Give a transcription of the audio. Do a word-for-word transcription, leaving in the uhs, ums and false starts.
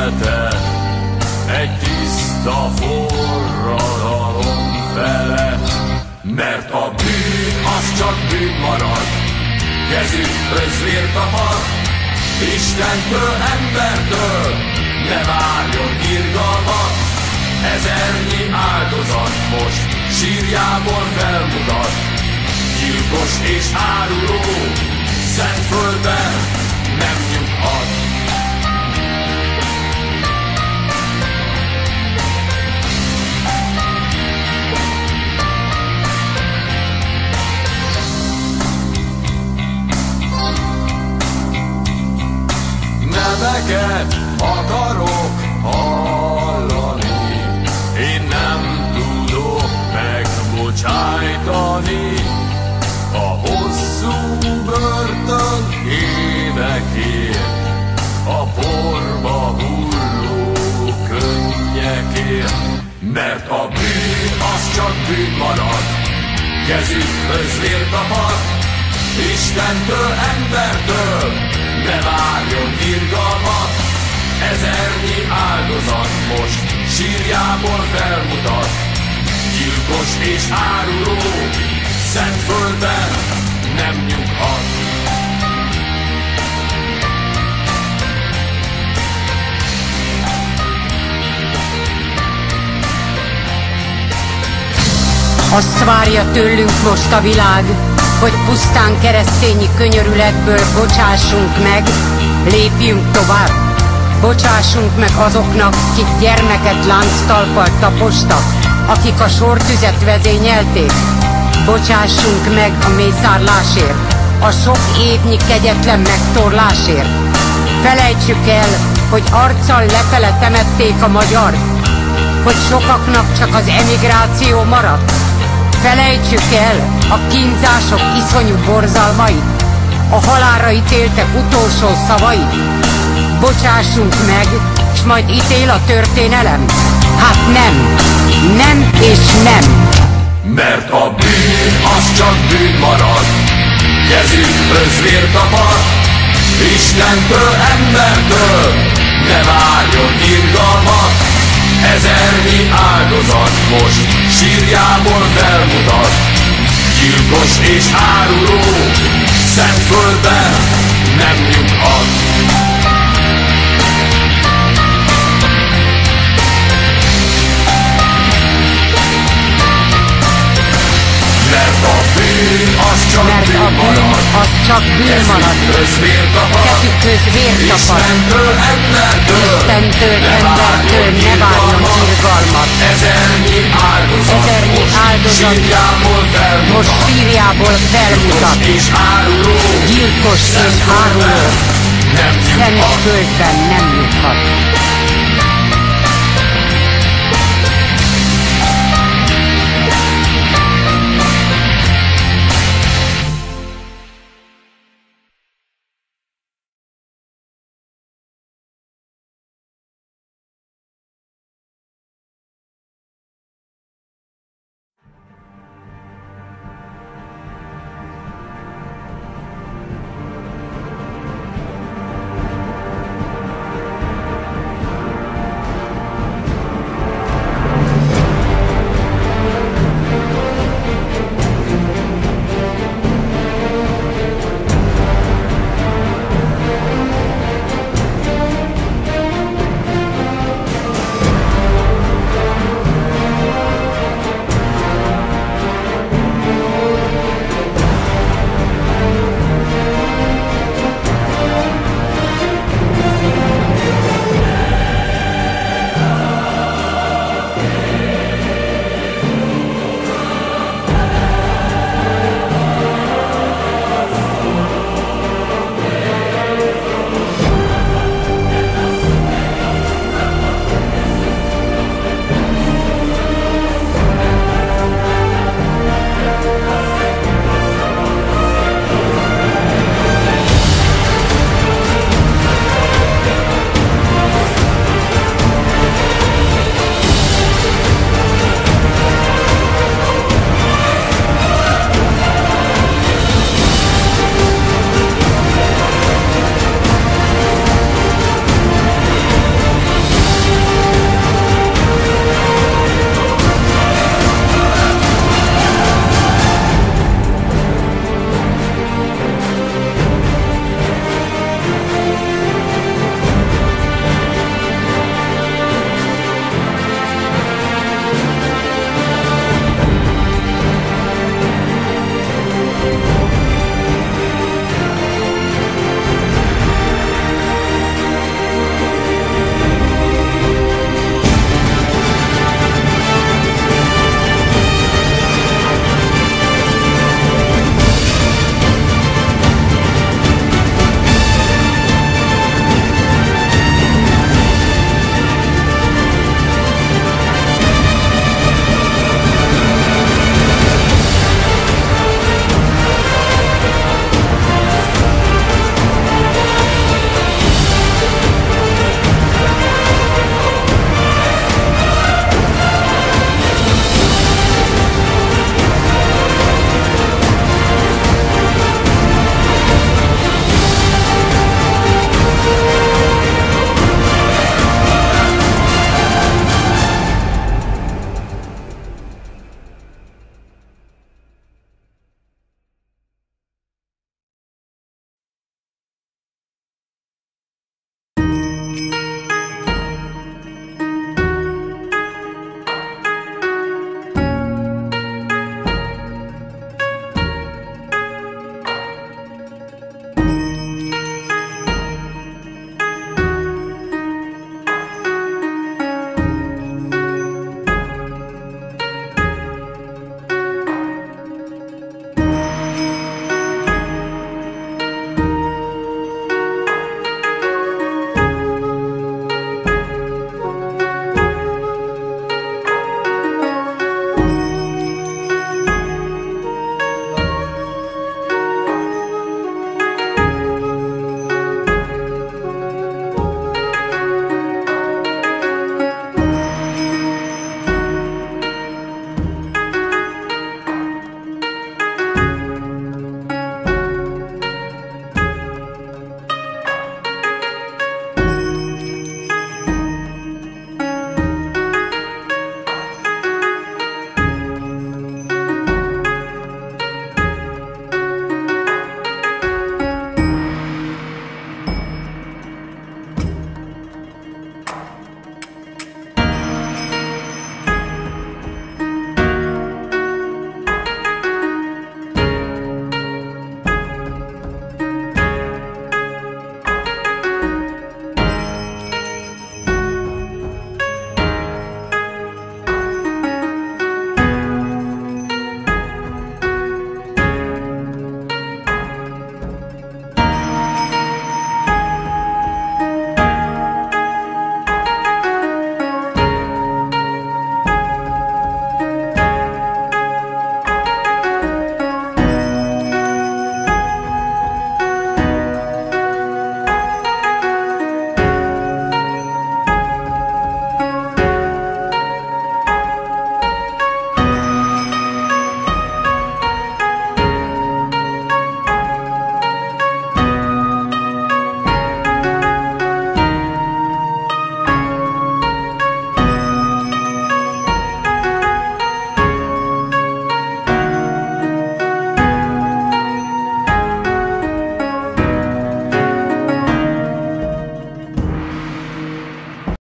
élete egy tiszta forradalom felett, mert a bűn az csak bűn marad, kezükhöz vér tapad, Istentől, embertől ne várjon irgalmat. Ezernyi áldozat most sírjából felmutat, gyilkos és áruló Szentföldben nem nyughat. Neveket akarok hallani, én nem tudok megbocsájtani a hosszú börtön évekért, a porba hulló könnyekért, mert a bűn az csak bűn marad, kezükhöz vér tapad, Istentől, embertől ne várjon irgalmat. Ezernyi áldozat most sírjából felmutat, gyilkos és áruló Szentföldben nem nyughat. Azt várja tőlünk most a világ, hogy pusztán keresztényi könyörületből bocsássunk meg, lépjünk tovább. Bocsássunk meg azoknak, kik gyermeket lánctalppal tapostak, akik a sortüzet vezényelték. Bocsássunk meg a mészárlásért, a sok évnyi kegyetlen megtorlásért. Felejtsük el, hogy arccal lefele temették a magyart, hogy sokaknak csak az emigráció maradt. Felejtsük el a kínzások iszonyú borzalmait, a halálra ítéltek utolsó szavait. Bocsássunk meg, s majd ítél a történelem? Hát nem, nem és nem. Mert a bűn az csak bűn marad, kezükhöz vér tapad, Istentől, embertől ne várjon irgalmat. Ezernyi áldozat most sírjából felmutat, gyilkos és áruló Szentföldben nem nyughat. Mert a bűn az csak Mert bűn a bűn marad, az csak bűn marad, kezükhöz vér tapad, kezükhöz vér tapad, Istentől, embertől Istentől, ne embertől ne várjon irgalmat. Ezernyi áldozat Ezernyi most áldozat sírjából felmutat, most sírjából felmutat, és áruló gyilkos és áruló nem nyughat. Szentföldben nem nyughat.